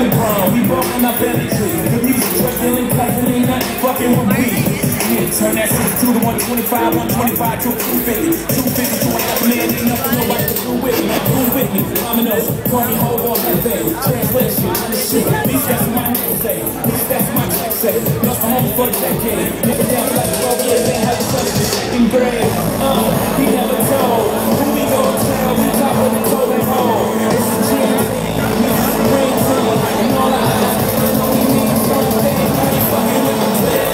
really grown. We broken up energy. The music, drug dealing, cousin, ain't nothing fucking with me. Yeah, turn that 62 to 125, 125 to a 250. 250 to a half million, ain't nothing nobody can do with me. Do with me. Dominoes, call me hold on that day. Translation, shit. These that's my name say. These that's my neck say. Lost my home for a decade. Nigga down like 12 years, ain't had a son in the second grade. He never told. Who we gon' tell? We top of the totem pole. It's a GM. And all I ask is only need something. I ain't fucking with the plan.